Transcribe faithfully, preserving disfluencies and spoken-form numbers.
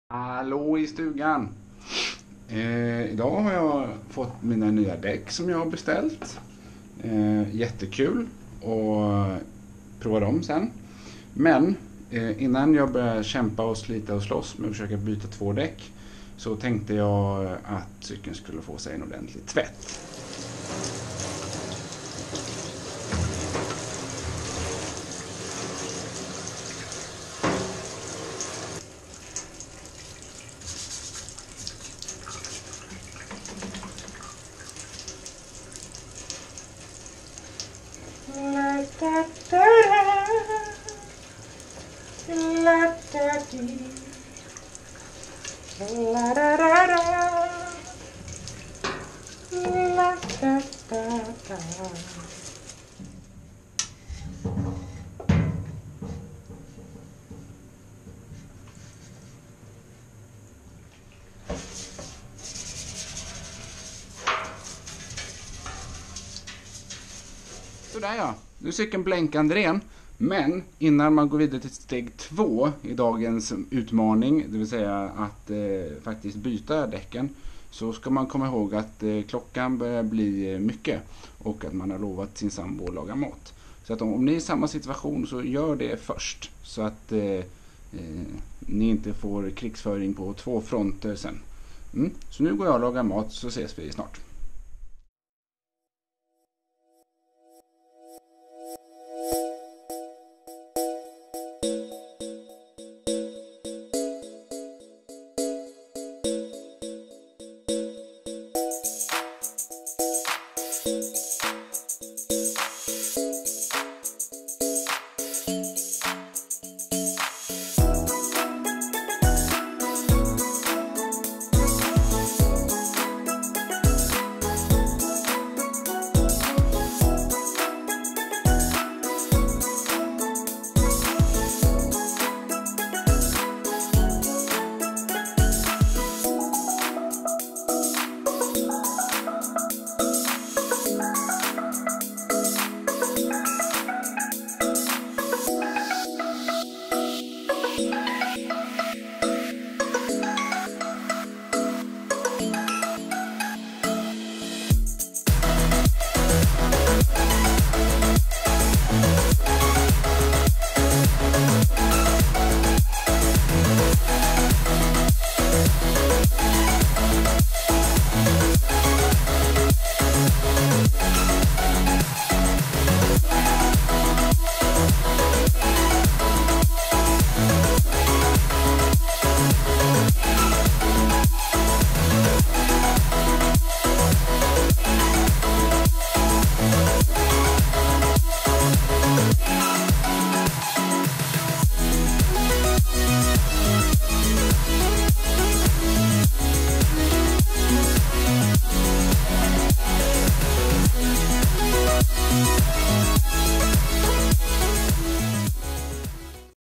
Hallå i stugan! Eh, idag har jag fått mina nya däck som jag har beställt. Eh, jättekul att prova dem sen. Men eh, innan jag börjar kämpa och slita och slåss med att försöka byta två däck så tänkte jag att cykeln skulle få sig en ordentlig tvätt. La da da da, la da dee, la da da da, la da da da. Sådär ja, nu är cykeln blänkande ren. Men innan man går vidare till steg två i dagens utmaning, det vill säga att eh, faktiskt byta däcken, så ska man komma ihåg att eh, klockan börjar bli mycket och att man har lovat sin sambo att laga mat. Så att om, om ni är i samma situation så gör det först, så att eh, eh, ni inte får krigsföring på två fronter sen. Mm. Så nu går jag och lagar mat, så ses vi snart.